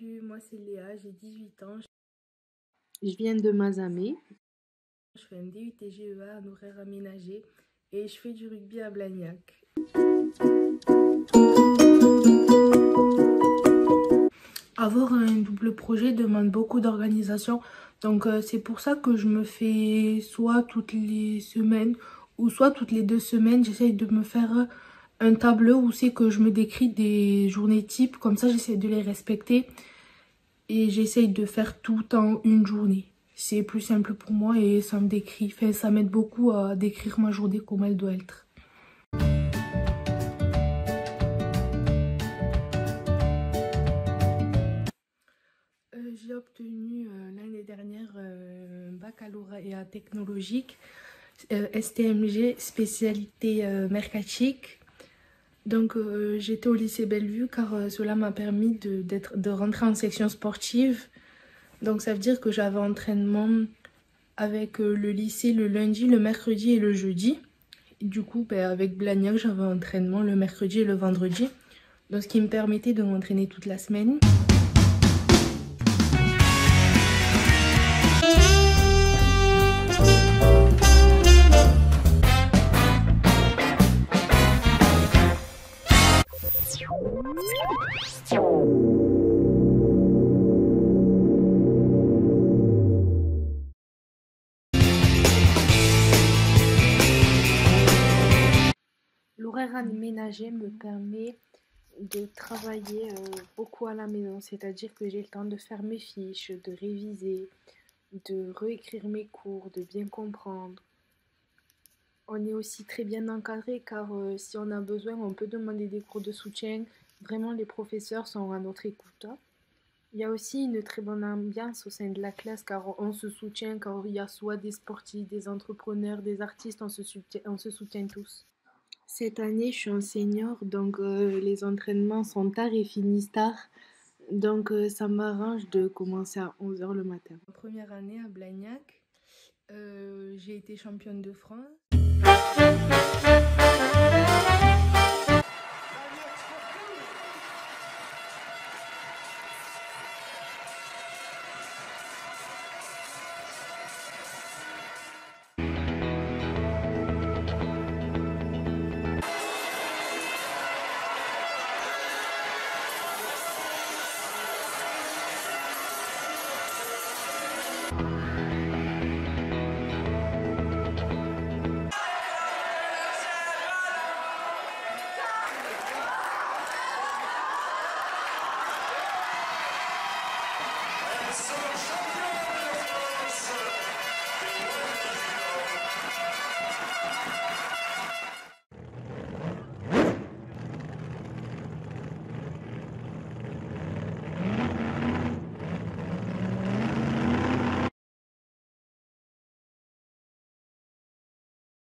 Salut, moi c'est Léa, j'ai 18 ans. Je viens de Mazamet. Je fais un DUT GEA en horaire aménagé et je fais du rugby à Blagnac. Avoir un double projet demande beaucoup d'organisation. Donc c'est pour ça que je me fais soit toutes les semaines ou soit toutes les 2 semaines. J'essaye de me faire un tableau où c'est que je me décris des journées types. Comme ça j'essaie de les respecter. Et j'essaye de faire tout en une journée. C'est plus simple pour moi et ça me décrit, ça m'aide beaucoup à décrire ma journée comme elle doit être. J'ai obtenu l'année dernière un baccalauréat technologique, STMG, spécialité mercatique. Donc j'étais au lycée Bellevue car cela m'a permis de rentrer en section sportive. Donc ça veut dire que j'avais entraînement avec le lycée le lundi, le mercredi et le jeudi. Et du coup, avec Blagnac, j'avais entraînement le mercredi et le vendredi. Donc ce qui me permettait de m'entraîner toute la semaine. L'horaire aménagé me permet de travailler beaucoup à la maison, c'est-à-dire que j'ai le temps de faire mes fiches, de réviser, de réécrire mes cours, de bien comprendre. On est aussi très bien encadré car si on a besoin, on peut demander des cours de soutien. Vraiment, les professeurs sont à notre écoute. Il y a aussi une très bonne ambiance au sein de la classe car on se soutient, car il y a soit des sportifs, des entrepreneurs, des artistes, on se soutient tous. Cette année, je suis en senior, donc les entraînements sont tard et finissent tard. Donc ça m'arrange de commencer à 11 h le matin. Ma première année à Blagnac, j'ai été championne de France.